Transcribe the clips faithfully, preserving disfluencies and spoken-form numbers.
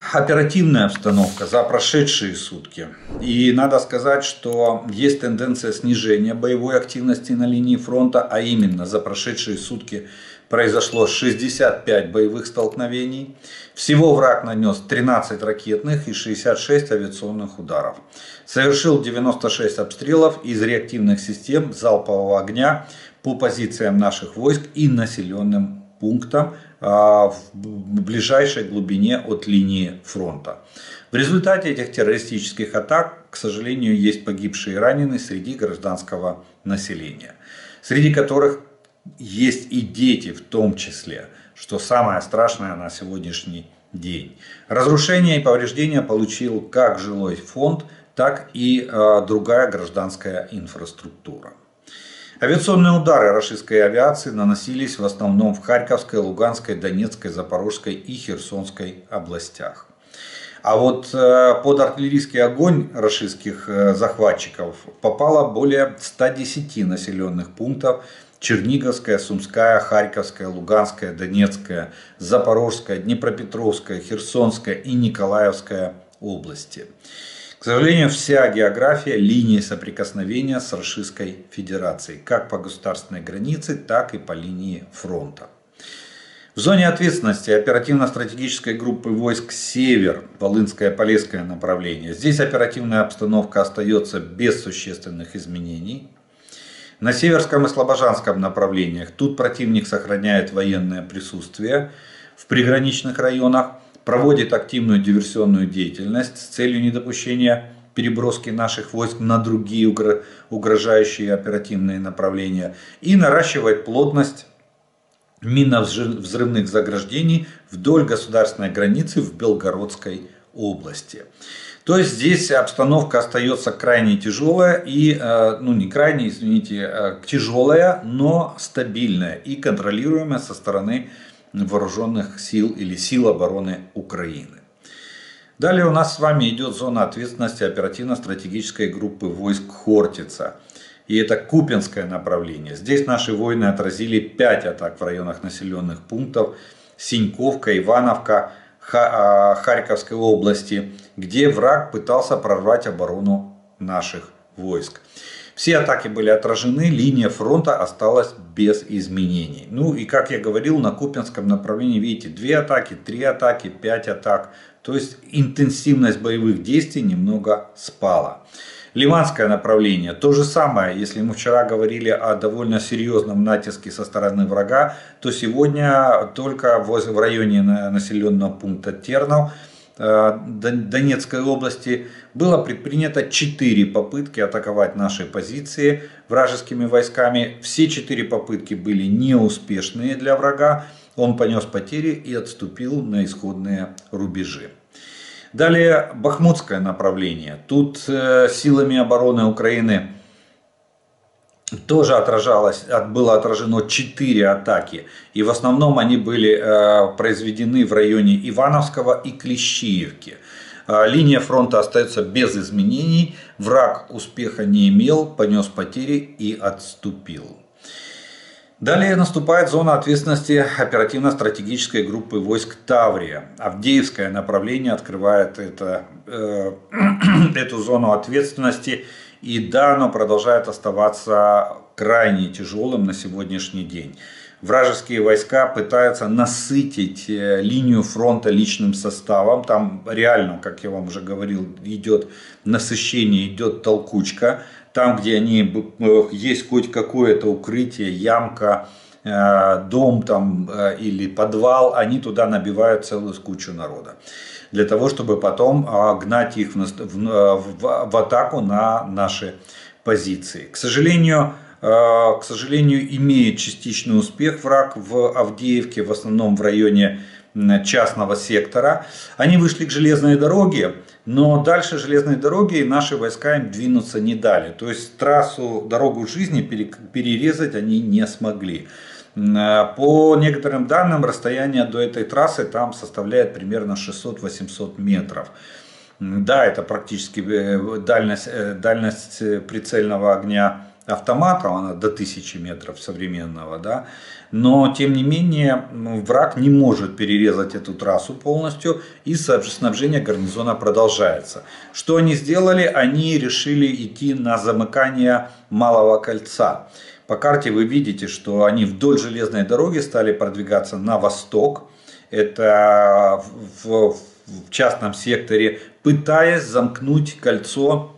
оперативная обстановка за прошедшие сутки. И надо сказать, что есть тенденция снижения боевой активности на линии фронта, а именно за прошедшие сутки произошло шестьдесят пять боевых столкновений. Всего враг нанес тринадцать ракетных и шестьдесят шесть авиационных ударов. Совершил девяносто шесть обстрелов из реактивных систем залпового огня по позициям наших войск и населенным пунктам в ближайшей глубине от линии фронта. В результате этих террористических атак, к сожалению, есть погибшие и раненые среди гражданского населения, среди которых есть и дети в том числе, что самое страшное на сегодняшний день. Разрушения и повреждения получил как жилой фонд, так и э, другая гражданская инфраструктура. Авиационные удары российской авиации наносились в основном в Харьковской, Луганской, Донецкой, Запорожской и Херсонской областях. А вот под артиллерийский огонь российских захватчиков попало более ста десяти населенных пунктов: Черниговская, Сумская, Харьковская, Луганская, Донецкая, Запорожская, Днепропетровская, Херсонская и Николаевская области. К сожалению, вся география линии соприкосновения с Российской Федерацией, как по государственной границе, так и по линии фронта. В зоне ответственности оперативно-стратегической группы войск «Север», Волынское-Полесское направление. Здесь оперативная обстановка остается без существенных изменений. На Северском и Слобожанском направлениях тут противник сохраняет военное присутствие в приграничных районах, проводит активную диверсионную деятельность с целью недопущения переброски наших войск на другие угрожающие оперативные направления и наращивает плотность минно-взрывных заграждений вдоль государственной границы в Белгородской области. То есть здесь обстановка остается крайне тяжелая и, ну не крайне, извините, тяжелая, но стабильная и контролируемая со стороны вооруженных сил или сил обороны Украины. Далее у нас с вами идет зона ответственности оперативно-стратегической группы войск «Хортица». И это Купянское направление. Здесь наши воины отразили пять атак в районах населенных пунктов: Синьковка, Ивановка, Харьковской области, где враг пытался прорвать оборону наших войск. Все атаки были отражены, линия фронта осталась без изменений. Ну и как я говорил, на Купянском направлении, видите, две атаки, три атаки, пять атак. То есть интенсивность боевых действий немного спала. Ливанское направление, то же самое. Если мы вчера говорили о довольно серьезном натиске со стороны врага, то сегодня только в районе населенного пункта Тернов Донецкой области было предпринято четыре попытки атаковать наши позиции вражескими войсками. Все четыре попытки были неуспешные для врага. Он понес потери и отступил на исходные рубежи. Далее Бахмутское направление. Тут силами обороны Украины тоже отражалось, было отражено четыре атаки. И в основном они были произведены в районе Ивановского и Клещиевки. Линия фронта остается без изменений. Враг успеха не имел, понес потери и отступил. Далее наступает зона ответственности оперативно-стратегической группы войск «Таврия». Авдеевское направление открывает это, э, эту зону ответственности. И да, оно продолжает оставаться крайне тяжелым на сегодняшний день. Вражеские войска пытаются насытить линию фронта личным составом. Там реально, как я вам уже говорил, идет насыщение, идет толкучка. Там, где они, есть хоть какое-то укрытие, ямка, дом там, или подвал, они туда набивают целую кучу народа. Для того, чтобы потом гнать их в, в, в, в атаку на наши позиции. К сожалению, к сожалению, имеет частичный успех враг в Авдеевке, в основном в районе частного сектора. Они вышли к железной дороге, но дальше железной дороги наши войска им двинуться не дали. То есть трассу, дорогу жизни перерезать они не смогли. По некоторым данным, расстояние до этой трассы там составляет примерно шестьсот-восемьсот метров. Да, это практически дальность, дальность прицельного огня автоматов, она до тысячи метров современного, да, но тем не менее враг не может перерезать эту трассу полностью, и снабжение гарнизона продолжается. Что они сделали? Они решили идти на замыкание Малого кольца. По карте вы видите, что они вдоль железной дороги стали продвигаться на восток. Это в, в частном секторе, пытаясь замкнуть кольцо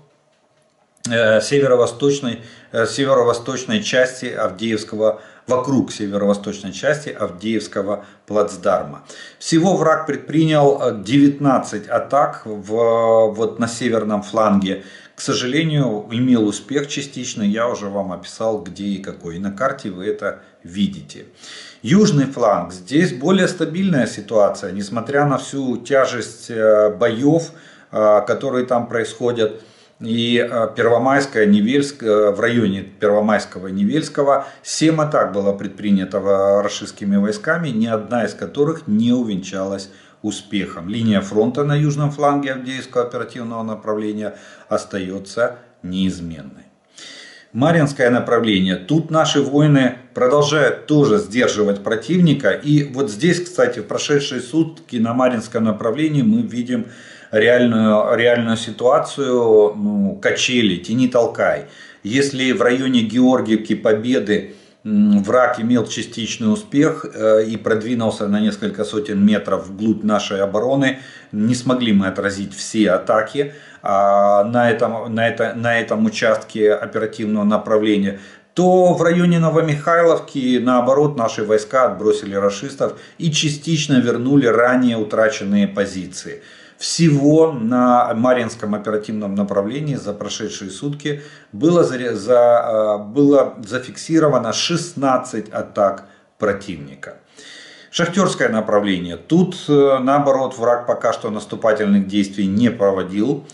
э, северо-восточной, э, северо-восточной части Авдеевского, вокруг северо-восточной части Авдеевского плацдарма. Всего враг предпринял девятнадцать атак в, вот на северном фланге. К сожалению, имел успех частично, я уже вам описал, где и какой. И на карте вы это видите. Южный фланг. Здесь более стабильная ситуация, несмотря на всю тяжесть боев, которые там происходят. И Первомайская, Невельская, в районе Первомайского и Невельского семь атак было предпринято рашистскими войсками, ни одна из которых не увенчалась успехом. Линия фронта на южном фланге Авдеевского оперативного направления остается неизменной. Марьинское направление. Тут наши воины продолжают тоже сдерживать противника. И вот здесь, кстати, в прошедшие сутки на Марьинском направлении мы видим реальную, реальную ситуацию, ну, качели, тяни-толкай. Если в районе Георгиевки, Победы враг имел частичный успех и продвинулся на несколько сотен метров вглубь нашей обороны, не смогли мы отразить все атаки на этом, на это, на этом участке оперативного направления, то в районе Новомихайловки, наоборот, наши войска отбросили рашистов и частично вернули ранее утраченные позиции. Всего на Марьинском оперативном направлении за прошедшие сутки было, за, за, было зафиксировано шестнадцать атак противника. Шахтерское направление. Тут, наоборот, враг пока что наступательных действий не проводил.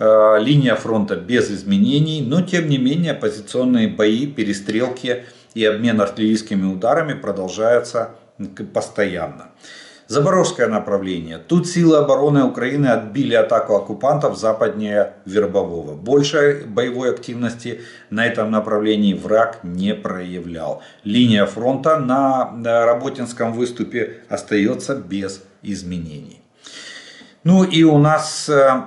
Линия фронта без изменений, но тем не менее позиционные бои, перестрелки и обмен артиллерийскими ударами продолжаются постоянно. Запорожское направление. Тут силы обороны Украины отбили атаку оккупантов западнее Вербового. Большей боевой активности на этом направлении враг не проявлял. Линия фронта на Работинском выступе остается без изменений. Ну и у нас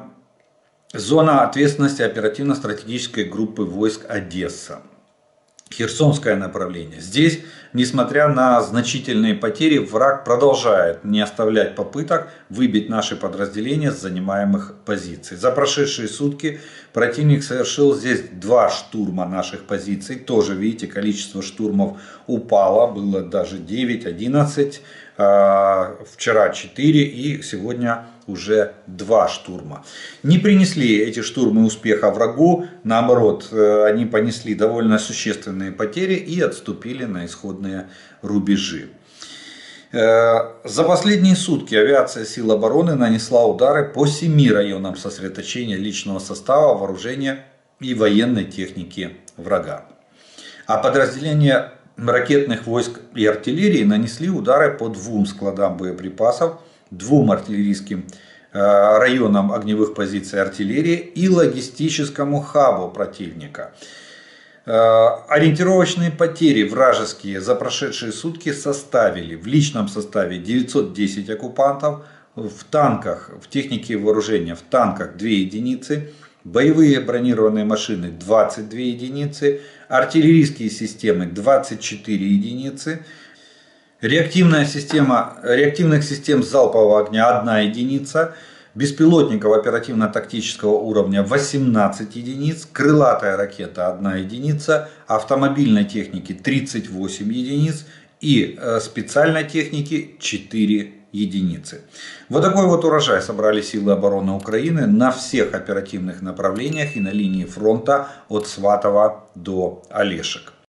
зона ответственности оперативно-стратегической группы войск Одесса. Херсонское направление. Здесь, несмотря на значительные потери, враг продолжает не оставлять попыток выбить наши подразделения с занимаемых позиций. За прошедшие сутки противник совершил здесь два штурма наших позиций. Тоже, видите, количество штурмов упало. Было даже девять, одиннадцать. Вчера четыре и сегодня уже два штурма. Не принесли эти штурмы успеха врагу, наоборот, они понесли довольно существенные потери и отступили на исходные рубежи. За последние сутки авиация сил обороны нанесла удары по семи районам сосредоточения личного состава, вооружения и военной техники врага. А подразделения ракетных войск и артиллерии нанесли удары по двум складам боеприпасов, двум артиллерийским районам огневых позиций артиллерии и логистическому хабу противника. Ориентировочные потери вражеские за прошедшие сутки составили в личном составе девятьсот десять оккупантов, в танках, в технике вооружения, в танках две единицы, боевые бронированные машины двадцать две единицы, артиллерийские системы двадцать четыре единицы, реактивная система, реактивных систем залпового огня одна единица, беспилотников оперативно-тактического уровня восемнадцать единиц, крылатая ракета одна единица, автомобильной техники тридцать восемь единиц и специальной техники четыре единицы. Вот такой вот урожай собрали силы обороны Украины на всех оперативных направлениях и на линии фронта от Сватова до Олешек.